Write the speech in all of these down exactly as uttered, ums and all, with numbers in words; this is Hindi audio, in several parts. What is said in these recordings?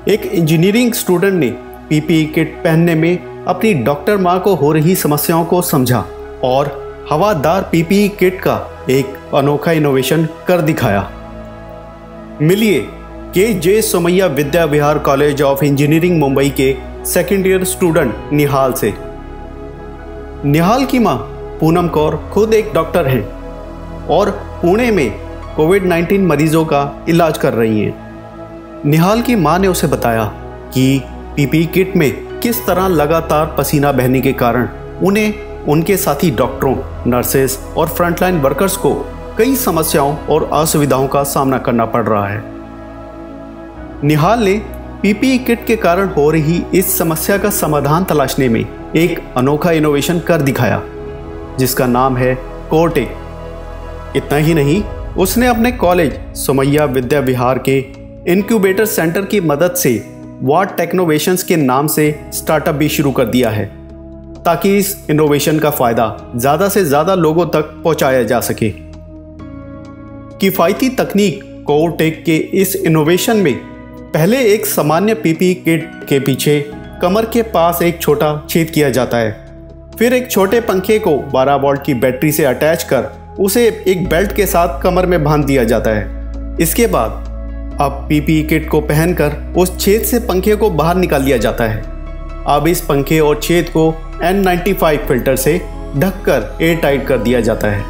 एक इंजीनियरिंग स्टूडेंट ने पीपीई किट पहनने में अपनी डॉक्टर माँ को हो रही समस्याओं को समझा और हवादार पीपीई किट का एक अनोखा इनोवेशन कर दिखाया। मिलिए K J Somaiya Vidya Vihar college of engineering Mumbai के सेकेंड ईयर स्टूडेंट निहाल से। निहाल की मां पूनम कौर खुद एक डॉक्टर हैं और पुणे में कोविड नाइन्टीन मरीजों का इलाज कर रही हैं। निहाल की मां ने उसे बताया कि पीपीई किट में किस तरह लगातार पसीना बहने के कारण उन्हें उनके साथी डॉक्टरों, नर्सेस और फ्रंटलाइन वर्कर्स को कई समस्याओं और असुविधाओं का सामना करना पड़ रहा है। निहाल ने पीपीई किट के कारण हो रही इस समस्या का समाधान तलाशने में एक अनोखा इनोवेशन कर दिखाया, जिसका नाम है कोरटेक। इतना ही नहीं, उसने अपने कॉलेज सोमैया विद्या विहार के इनक्यूबेटर सेंटर की मदद से वाट टेक्नोवेशंस के नाम से स्टार्टअप भी शुरू कर दिया है, ताकि इस इनोवेशन का फायदा ज़्यादा से ज़्यादा लोगों तक पहुंचाया जा सके। किफ़ायती तकनीक कोरटेक के इस इनोवेशन में पहले एक सामान्य पीपीई किट के पीछे कमर के पास एक छोटा छेद किया जाता है। फिर एक छोटे पंखे को बारह वोल्ट की बैटरी से अटैच कर उसे एक बेल्ट के साथ कमर में बांध दिया जाता है। इसके बाद अब पीपीई किट को पहनकर उस छेद से पंखे को बाहर निकाल लिया जाता है। अब इस पंखे और छेद को एन नाइंटी फाइव फिल्टर से ढककर एयर टाइट कर दिया जाता है।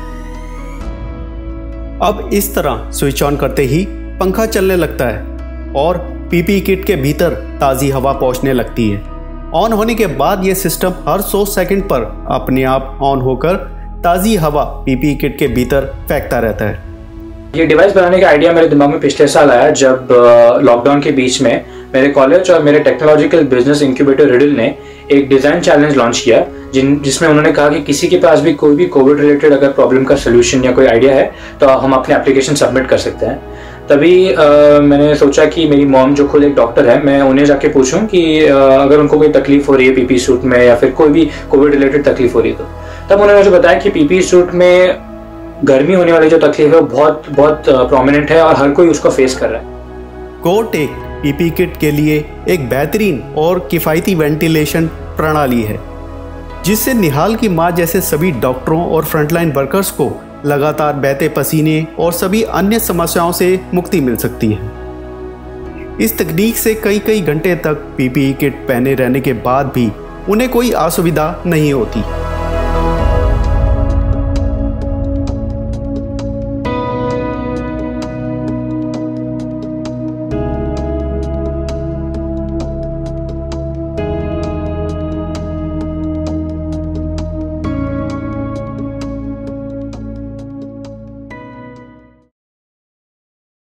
अब इस तरह स्विच ऑन करते ही पंखा चलने लगता है और पीपीई किट के भीतर ताज़ी हवा पहुंचने लगती है। ऑन होने के बाद यह सिस्टम हर सौ सेकंड पर अपने आप ऑन होकर ताज़ी हवा पीपीई किट के भीतर फेंकता रहता है। ये डिवाइस बनाने का आइडिया मेरे दिमाग में पिछले साल आया, जब लॉकडाउन के बीच में मेरे कॉलेज और मेरे टेक्नोलॉजिकल बिजनेस इंक्यूबेटर रिडल ने एक डिज़ाइन चैलेंज लॉन्च किया, जिन जिसमें उन्होंने कहा कि किसी के पास भी कोई भी कोविड रिलेटेड अगर प्रॉब्लम का सोल्यूशन या कोई आइडिया है तो हम अपने एप्लीकेशन सबमिट कर सकते हैं। तभी आ, मैंने सोचा कि मेरी मॉम जो खुद एक डॉक्टर है, मैं उन्हें जाके पूछूं कि आ, अगर उनको कोई तकलीफ हो रही है पीपी सूट में या फिर कोई भी कोविड रिलेटेड तकलीफ हो रही है तो तब उन्होंने मुझे बताया कि पीपी सूट में गर्मी होने वाली जो तकलीफ है वो बहुत बहुत प्रोमिनेंट है और हर कोई उसको फेस कर रहा है। कोरटेक पीपीई किट के लिए एक बेहतरीन और किफ़ायती वेंटिलेशन प्रणाली है, जिससे निहाल की मां जैसे सभी डॉक्टरों और फ्रंटलाइन वर्कर्स को लगातार बहते पसीने और सभी अन्य समस्याओं से मुक्ति मिल सकती है। इस तकनीक से कई कई घंटे तक पीपीई किट पहने रहने के बाद भी उन्हें कोई असुविधा नहीं होती।